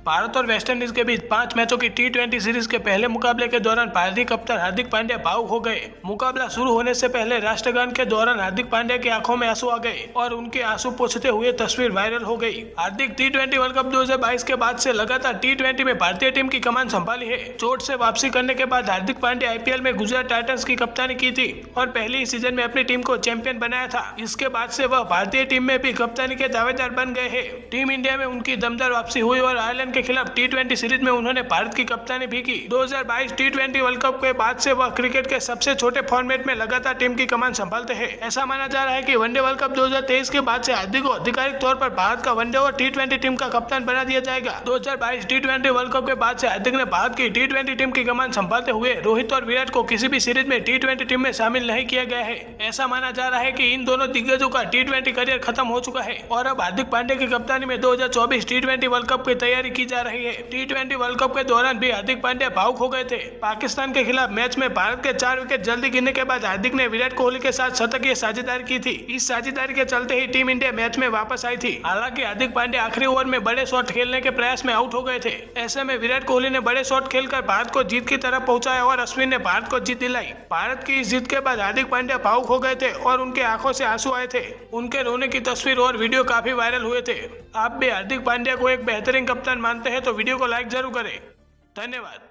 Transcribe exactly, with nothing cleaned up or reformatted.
भारत और वेस्टइंडीज के बीच पांच मैचों की टी ट्वेंटी सीरीज के पहले मुकाबले के दौरान भारतीय कप्तान हार्दिक पांड्या भावुक हो गए। मुकाबला शुरू होने से पहले राष्ट्रगान के दौरान हार्दिक पांड्या की आंखों में आंसू आ गए और उनके आंसू पोंछते हुए तस्वीर वायरल हो गई। Hardik T twenty world cup दो हज़ार बाईस के बाद से लगातार टी ट्वेंटी में भारतीय टीम की कमान संभाली है। चोट से वापसी करने के बाद हार्दिक पांड्या आईपीएल में गुजरात टाइटंस की कप्तानी की थी और पहले ही सीजन में अपनी टीम को चैंपियन बनाया था। इसके बाद से वह भारतीय टीम में भी कप्तानी के दावेदार बन गए हैं। टीम इंडिया में उनकी दमदार वापसी हुई और आयरलैंड के खिलाफ टी ट्वेंटी सीरीज में उन्होंने भारत की कप्तानी भी की। दो हज़ार बाईस टी ट्वेंटी वर्ल्ड कप के बाद से वह क्रिकेट के सबसे छोटे फॉर्मेट में लगातार टीम की कमान संभालते हैं। ऐसा माना जा रहा है कि वनडे वर्ल्ड कप दो हज़ार तेईस के बाद से हार्दिक को आधिकारिक तौर पर भारत का वनडे और टी ट्वेंटी टीम का कप्तान बना दिया जाएगा। दो हज़ार बाईस टी ट्वेंटी वर्ल्ड कप के बाद से हार्दिक ने भारत की टी ट्वेंटी टीम की कमान संभालते हुए रोहित और विराट को किसी भी सीरीज में टी ट्वेंटी टीम में शामिल नहीं किया गया है। ऐसा माना जा रहा है कि इन दोनों दिग्गजों का टी ट्वेंटी करियर खत्म हो चुका है और अब हार्दिक पांड्या की कप्तानी में दो हज़ार चौबीस टी ट्वेंटी वर्ल्ड कप की तैयारी की जा रही है। टी ट्वेंटी वर्ल्ड कप के दौरान भी हार्दिक पांड्या भावुक हो गए थे। पाकिस्तान के खिलाफ मैच में भारत के चार विकेट जल्दी गिरने के बाद हार्दिक ने विराट कोहली के साथ शतकीय साझेदारी की थी। इस साझेदारी के चलते ही टीम इंडिया मैच में वापस आई थी। हालांकि हार्दिक पांड्या आखिरी ओवर में बड़े शॉट खेलने के प्रयास में आउट हो गए थे। ऐसे में विराट कोहली ने बड़े शॉट खेलकर भारत को जीत की तरफ पहुंचाया और अश्विन ने भारत को जीत दिलाई। भारत की इस जीत के बाद हार्दिक पांड्या भावुक हो गए थे और उनके आंखों से आंसू आए थे। उनके रोने की तस्वीर और वीडियो काफी वायरल हुए थे। आप भी हार्दिक पांड्या को एक बेहतरीन कप्तान मानते हैं तो वीडियो को लाइक जरूर करें। धन्यवाद।